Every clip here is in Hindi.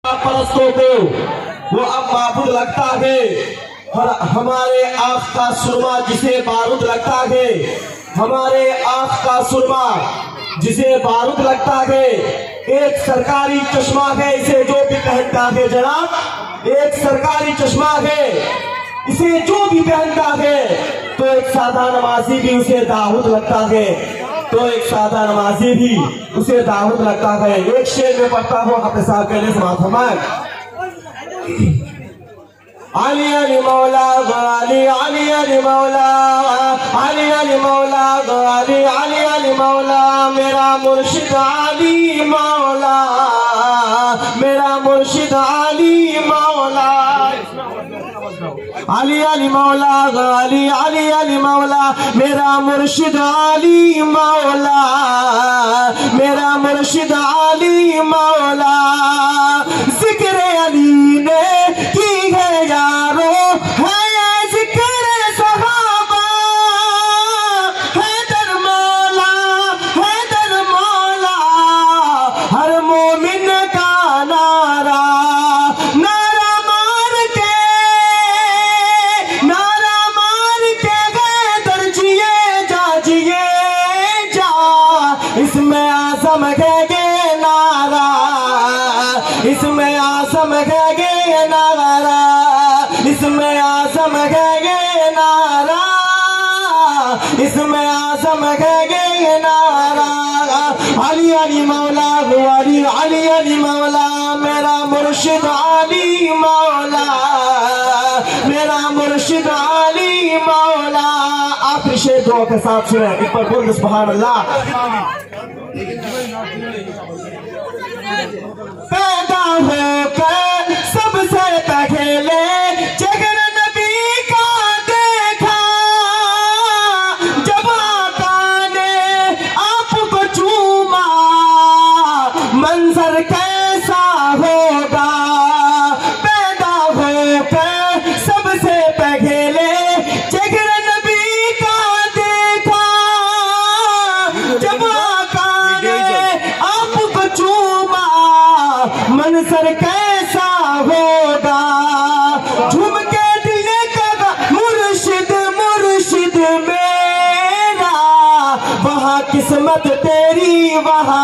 परस्तों को वो अब माबूद लगता है, और हमारे आँख का सुरमा जिसे बारूद लगता है, हमारे आँख का सुरमा जिसे बारूद लगता है, एक सरकारी चश्मा है इसे जो भी पहनता है जनाब, एक सरकारी चश्मा है इसे जो भी पहनता है, तो एक सादा नमाजी भी उसे दाऊद लगता है, तो एक सादा नमाजी भी उसे दाऊद लगता है। एक शेर में पढ़ता हूँ अपने साथ कहने से माथमान अली अली मौला अली अली अली मौला अली अली मौला अली अली अली मौला मेरा मुर्शिद अली मौला, मेरा मुर्शिद अली मौला, अली अली मौला अली अली अली मौला मेरा मुर्शिद अली मौला, मेरा मुर्शिद अली मौला। जिक्र अली ने की है यारो है जिक्र सहाबा, हैदर मौला हैदर मौला हर मोमिन का नारा, नारा मार के हैदर जिए जा इसमें आज़म कहेंगे नारा, इसमें आज़म कहेंगे नारा, इसमें आज़म कहेंगे नारा, इसमें आज़म कहेंगे नारा। अली अली मौला अली अली अली मौला मेरा मुर्शिद अली मौला, मेरा मुर्शिद अली मौला। आखिरी शेर दुआ के साथ सुने, इस पर बोल सुभान अल्लाह। पैदा होकर सबसे पहले जिगर नबी का देखा, जब आका ने आपको चूमा मंजर कैसा होगा। पैदा होकर सबसे पहले जिगर नबी का देखा, जब आका ने आपको चूमा मंजर कैसा होगा। झूम के दिल ने कहा मुर्शिद मुर्शिद मेरा, वहाँ किस्मत तेरी वहाँ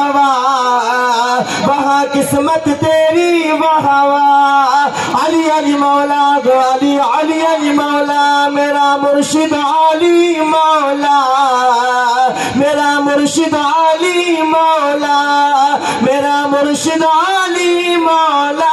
वहाँ किस्मत तेरी वहाँ। अली अली मौला अली अली अली मौला मेरा मुर्शिद अली मौला, मेरा मुर्शिद अली मौला, मेरा मुर्शिद अली मौला,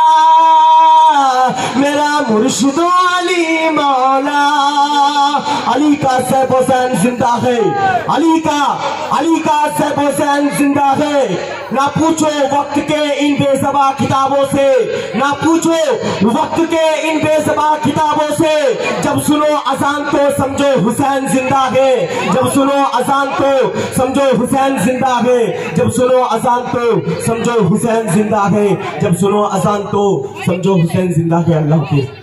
मेरा मुर्शिद अली मौला। अली का सैफ हुसैन जिंदा है, अली का सैफ हुसैन जिंदा है। ना पूछो वक्त के इन बेज़बां किताबों से, ना पूछो वक्त के इन बेज़बां किताबों से। जब सुनो अजान तो समझो हुसैन जिंदा है, जब सुनो अजान तो समझो हुसैन जिंदा है, जब सुनो अजान तो समझो हुसैन जिंदा है, जब सुनो अजान तो समझो हुसैन जिंदा है। अल्लाह हाफ़िज़।